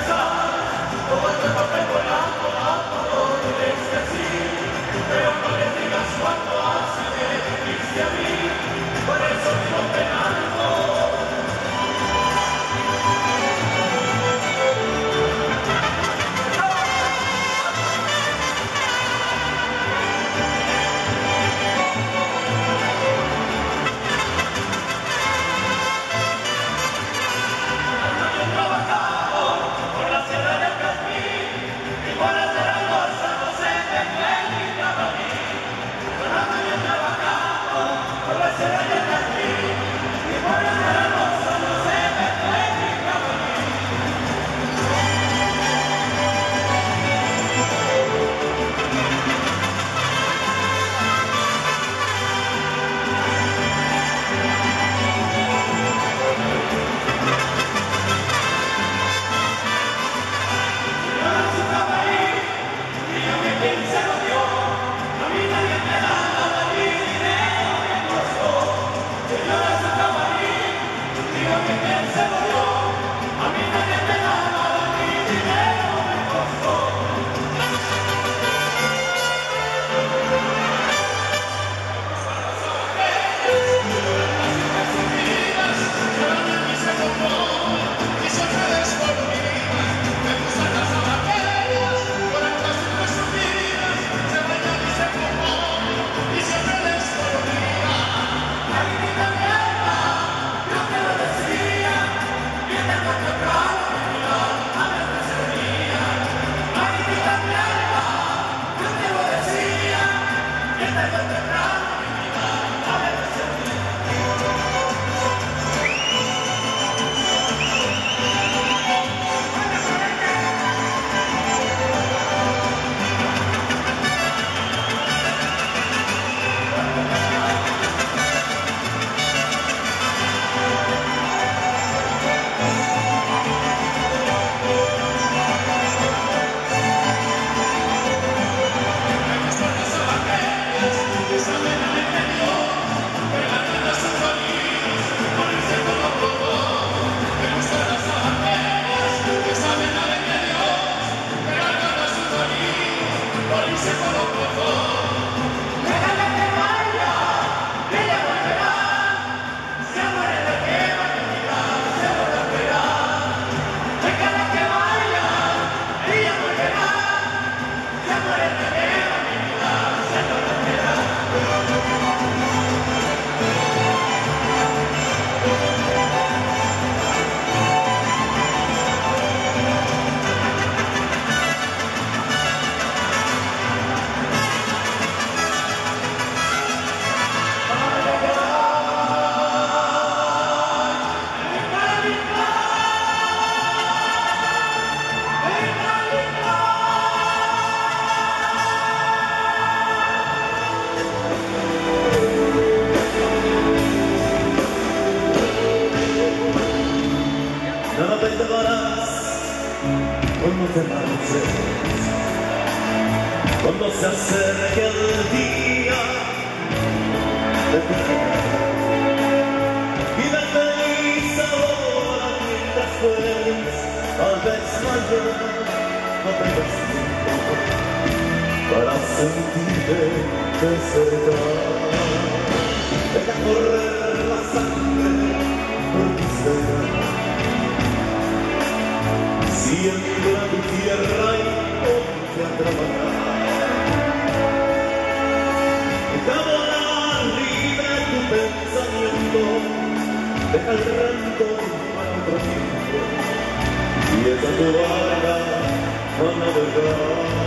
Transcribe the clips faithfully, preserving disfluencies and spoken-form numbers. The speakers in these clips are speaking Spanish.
cuando te marches, cuando se acerque el día de tu final, y de feliz ahora mientras puedes, tal vez mañana no tengas tiempo para sentirte de cerca. Deja correr la sangre por tus venas, siembra tu tierra y ponte a trabajar. Deja volar libre tu pensamiento, deja el rencor para otro tiempo, y echa tu barca a navegar.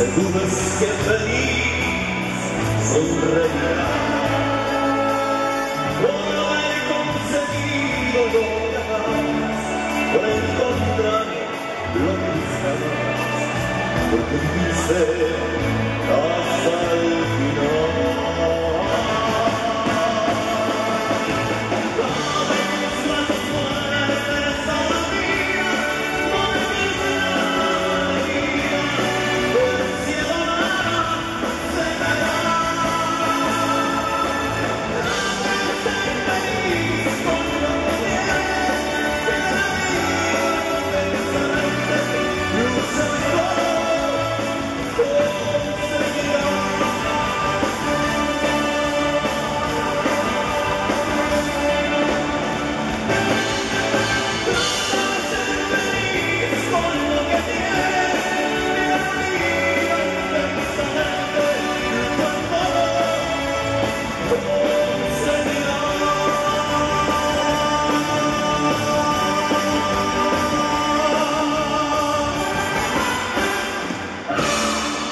sé tú ves que feliz sonreirá por haber conseguido lo demás, por encontrar lo que buscabas, porque viviste hasta el final.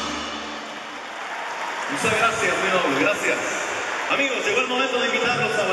Muchas gracias, muy noble, gracias. Amigos, llegó el momento de invitarlos a